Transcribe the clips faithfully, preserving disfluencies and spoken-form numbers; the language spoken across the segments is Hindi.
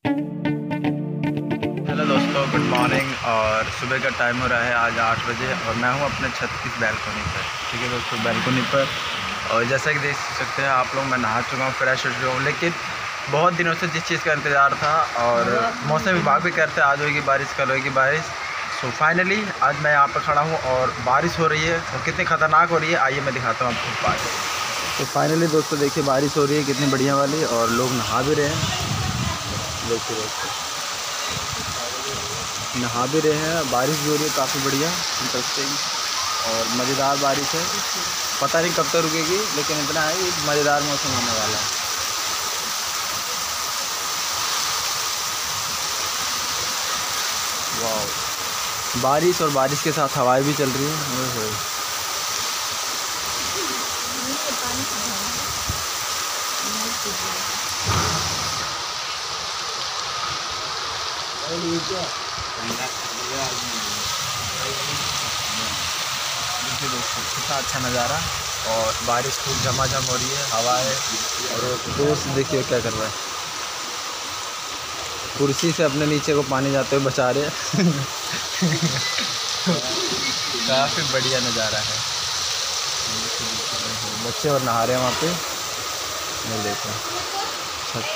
हेलो दोस्तों, गुड मॉर्निंग। और सुबह का टाइम हो रहा है आज आठ बजे और मैं हूं अपने छत की बैल्कनी पर। ठीक है दोस्तों, बैल्कनी पर। और जैसा कि देख सकते हैं आप लोग, मैं नहा चुका हूं, फ्रेश हो चुका हूं। लेकिन बहुत दिनों से जिस चीज़ का इंतज़ार था, और मौसम विभाग भी कहते हैं आज होगी बारिश, कल होगी बारिश। सो फाइनली आज मैं यहाँ पर खड़ा हूँ और बारिश हो रही है। और कितनी ख़तरनाक हो रही है आइए मैं दिखाता हूँ आपको बारिश। तो फाइनली दोस्तों देखिए बारिश हो रही है कितनी बढ़िया वाली, और लोग नहा भी रहे हैं। देखिए दोस्तों नहा भी रहे हैं, बारिश भी हो रही है काफ़ी बढ़िया, इंटरेस्टिंग और मज़ेदार बारिश है। पता नहीं कब तक रुकेगी, लेकिन इतना है कि मज़ेदार मौसम होने वाला है। वाह, बारिश और बारिश के साथ हवाएं भी चल रही हैं। ओए होए, देखिए दोस्तों कितना अच्छा नज़ारा। और बारिश खूब झमाझम हो रही है, हवा है। और दोस्त देखिए क्या कर रहा है, कुर्सी से अपने नीचे को पानी जाते हुए बचा रहे हैं। काफ़ी बढ़िया नज़ारा है। बच्चे और नहा रहे हैं वहाँ पे, मैं देखा छत।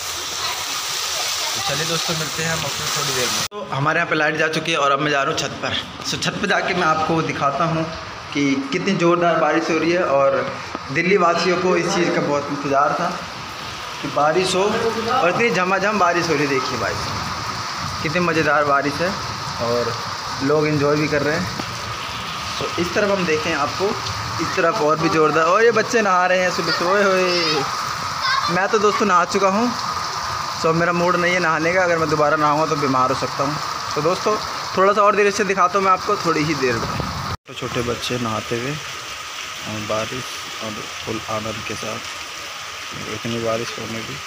तो चलिए दोस्तों मिलते हैं हम अपने थोड़ी देर में। तो हमारे यहाँ पे लाइट जा चुकी है और अब मैं जा रहा हूँ छत पर। सो छत पर जाके मैं आपको दिखाता हूँ कि कितनी ज़ोरदार बारिश हो रही है। और दिल्ली वासियों को इस चीज़ का बहुत इंतज़ार था कि बारिश हो, और इतनी झमाझम बारिश हो रही है। देखिए भाई कितनी मज़ेदार बारिश है और लोग एंजॉय भी कर रहे हैं। तो इस तरफ हम देखें आपको, इस तरफ और भी ज़ोरदार। और ये बच्चे नहा रहे हैं सुबह सोए हुए। मैं तो दोस्तों नहा चुका हूँ, सो मेरा मूड नहीं है नहाने का। अगर मैं दोबारा नहाऊंगा तो बीमार हो सकता हूँ। तो दोस्तों थोड़ा सा और देर से दिखाता हूँ मैं आपको, थोड़ी ही देर में। तो छोटे बच्चे नहाते हुए और बारिश और फुल आनंद के साथ, इतनी बारिश होने की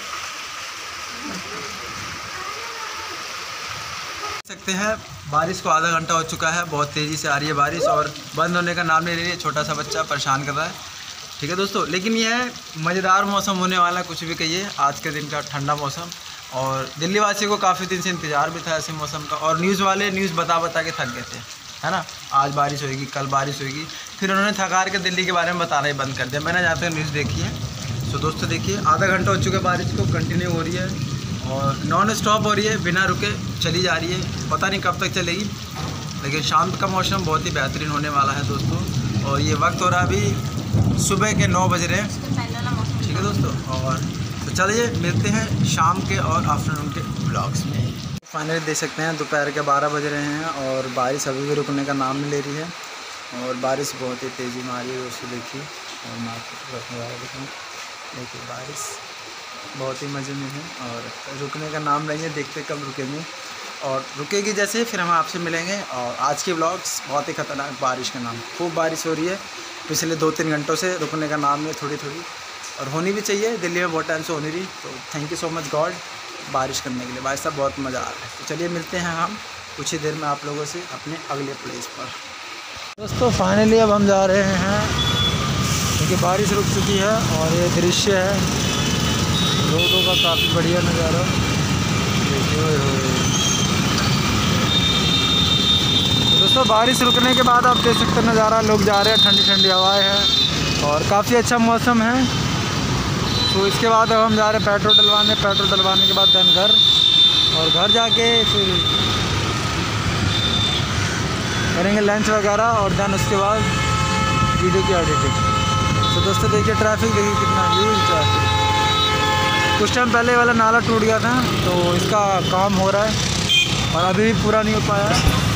सकते हैं। बारिश को आधा घंटा हो चुका है, बहुत तेज़ी से आ रही है बारिश और बंद होने का नाम नहीं ले रही है। छोटा सा बच्चा परेशान कर रहा है। ठीक है दोस्तों, लेकिन यह मज़ेदार मौसम होने वाला है, कुछ भी कहिए। आज के दिन का ठंडा मौसम, और दिल्ली वासियों को काफ़ी दिन से इंतज़ार भी था ऐसे मौसम का। और न्यूज़ वाले न्यूज़ बता बता के थक गए थे, है ना। आज बारिश होगी, कल बारिश होगी, फिर उन्होंने थकार के दिल्ली के बारे में बताना ही बंद कर दिया। मैंने जाते हुए न्यूज़ देखी है। सो दोस्तों देखिए आधा घंटा हो चुका है, बारिश को कंटिन्यू हो रही है और नॉन स्टॉप हो रही है, बिना रुके चली जा रही है। पता नहीं कब तक चलेगी, लेकिन शाम का मौसम बहुत ही बेहतरीन होने वाला है दोस्तों। और ये वक्त हो रहा है अभी सुबह के नौ बज रहे हैं। ठीक है दोस्तों, और तो चलिए मिलते हैं शाम के और आफ्टरनून के ब्लॉग्स में। फाइनली देख सकते हैं दोपहर के बारह बज रहे हैं और बारिश अभी भी रुकने का नाम नहीं ले रही है। और बारिश बहुत ही तेज़ी में आ रही है दोस्तों, देखिए। और मैं आपको देखिए देखिए बारिश बहुत ही मज़े में है और रुकने का नाम नहीं है। देखते कब रुकेंगे, और रुकेगी जैसे फिर हम आपसे मिलेंगे। और आज के व्लॉग्स बहुत ही ख़तरनाक बारिश का नाम, खूब बारिश हो रही है पिछले दो तीन घंटों से, रुकने का नाम है थोड़ी थोड़ी, और होनी भी चाहिए। दिल्ली में बहुत टाइम से होनी रही। तो thank you so much god बारिश करने के लिए। भाई साहब बहुत मज़ा आ रहा है। तो चलिए मिलते हैं हम कुछ ही देर में आप लोगों से अपने अगले प्लेस पर। दोस्तों फाइनली अब हम जा रहे हैं, क्योंकि बारिश रुक चुकी है। और ये दृश्य है रोडों का, काफ़ी बढ़िया नज़ारा देखिए। दोस्तों बारिश रुकने के बाद आप देख सकते हैं नज़ारा, लोग जा रहे हैं, ठंडी ठंडी हवाएं हैं और काफ़ी अच्छा मौसम है। तो इसके बाद अब हम जा रहे हैं पेट्रोल डलवाने। पेट्रोल डलवाने के बाद देन घर, और घर जाके फिर करेंगे लंच वगैरह, और देन उसके बाद वीडियो की एडिटिंग। तो दोस्तों देखिए ट्रैफिक, देखिए कितना ह्यूज ट्रैफिक। कुछ टाइम पहले वाला नाला टूट गया था, तो इसका काम हो रहा है और अभी भी पूरा नहीं हो पाया है।